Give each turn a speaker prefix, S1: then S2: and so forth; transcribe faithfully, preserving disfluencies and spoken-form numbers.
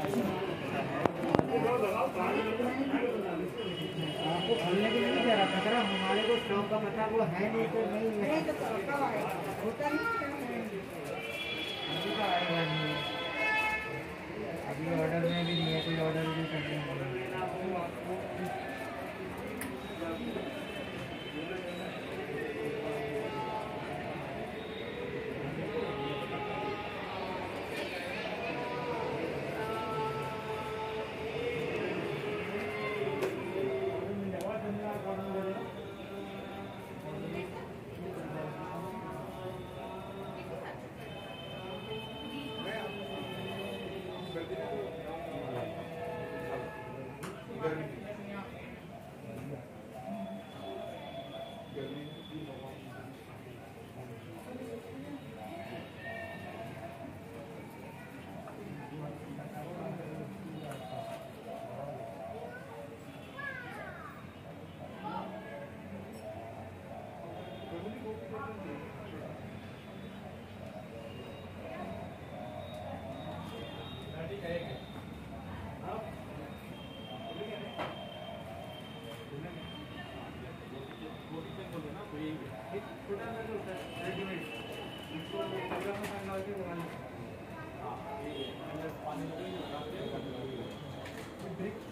S1: आपको खोलने के लिए नहीं दे रहा खतरा, हमारे को स्टॉक का पता वो है नहीं तो नहीं है। अभी तो आएगा नहीं, अभी ऑर्डर में भी नहीं है, कोई ऑर्डर भी करने नहीं।
S2: हाँ, ये